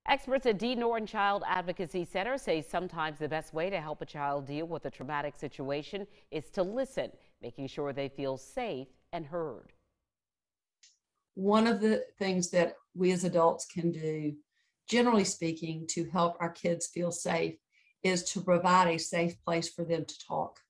Experts at Dee Norton Child Advocacy Center say sometimes the best way to help a child deal with a traumatic situation is to listen, making sure they feel safe and heard. One of the things that we as adults can do, generally speaking, to help our kids feel safe is to provide a safe place for them to talk.